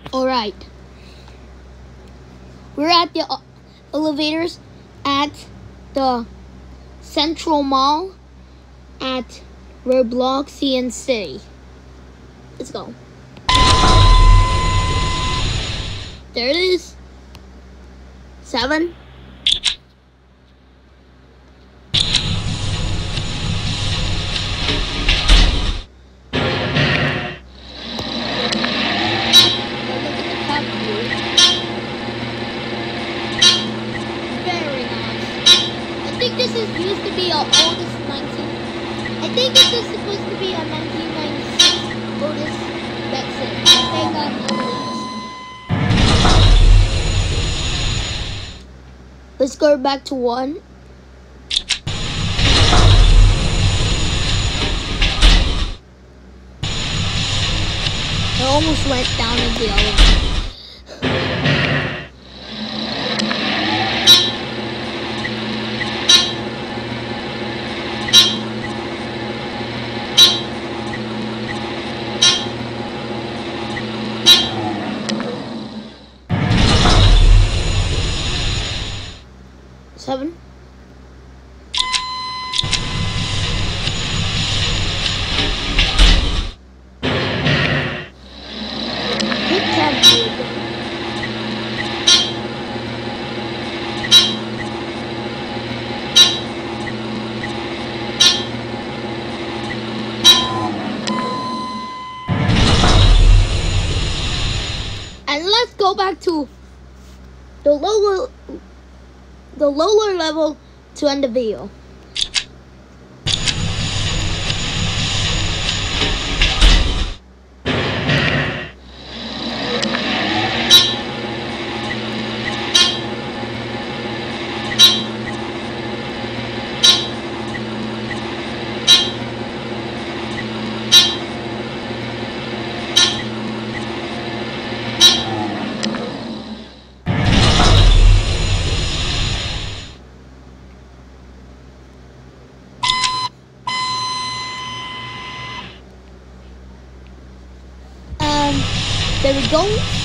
Alright. We're at the elevators at the Central Mall at Roblox CN Let's go. There it is. 7. This is used to be our oldest 19. I think this is supposed to be a 1996 oldest. That's it. Thank God no. Let's go back to 1. I almost went down in the elevator. Seven. Hit 10. And let's go back to the lower level to end the video. There we go.